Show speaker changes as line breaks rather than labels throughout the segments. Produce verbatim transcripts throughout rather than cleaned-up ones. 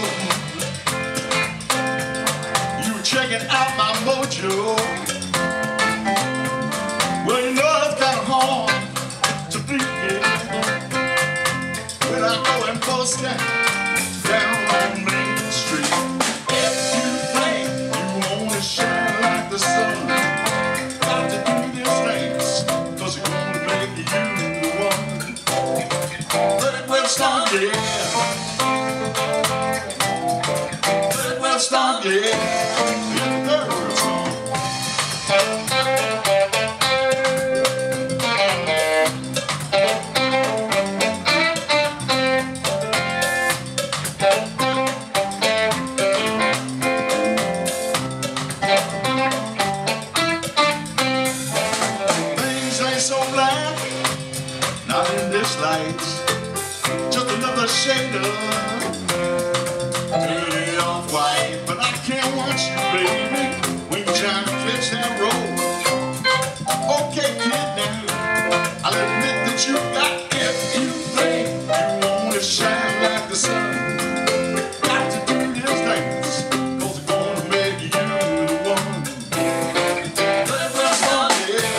You were checking out my mojo. Well, you know it's kind of hard to beat it when I go and post it down on Main Street. If you think you want to shine like the sun, got to do these things, cause it's gonna make you the one. Let it well start, yeah. Let it well start, yeah. Let the girls on. So black, not in this light, just another shade of dirty off-white. But I can't watch you, baby, when you're trying to catch that roll. Okay, kid, now I'll admit that you got if you think you want to shine like the sun. Got to do these things, cause it's gonna make you the one. Let it well start, yeah.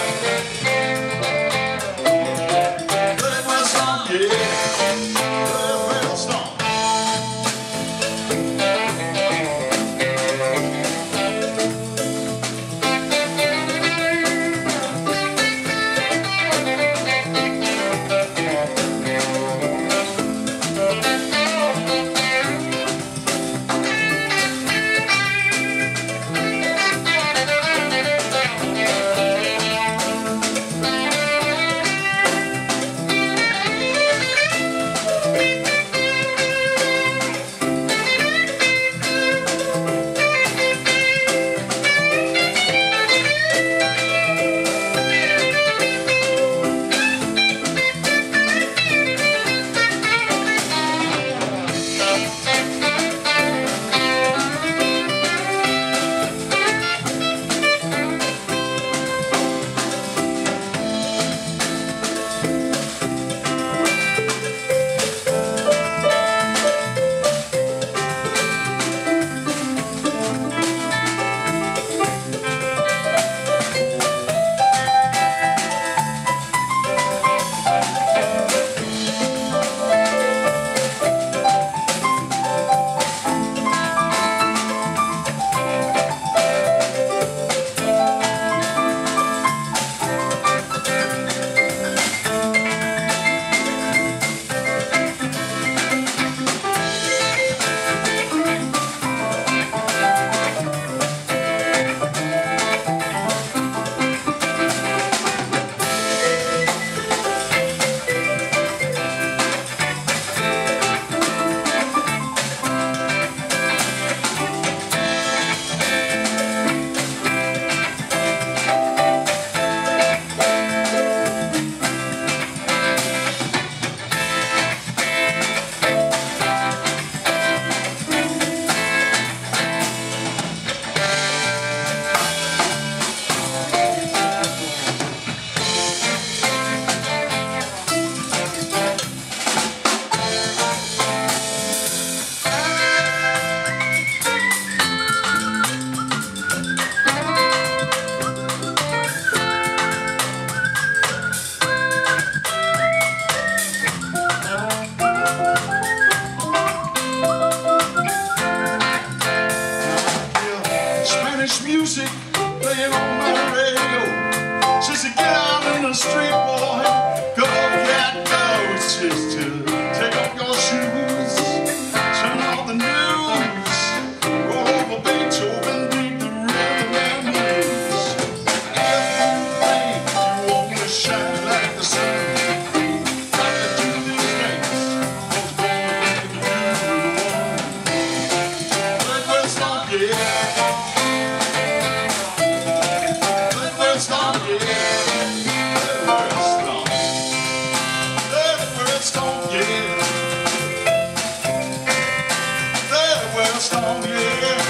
Music playing on my radio. She said, get out in the street, boy, go cat go. Just to take off your shoes, turn off the news, roll over Beethoven, dig the rhythm and blues. If you think you want to shine like the sun, got to do these things, cause it's gonna make you the one. Let well start, yeah. Stomp, yeah. Let it stomp. Let it stomp, yeah. Let it stomp, yeah.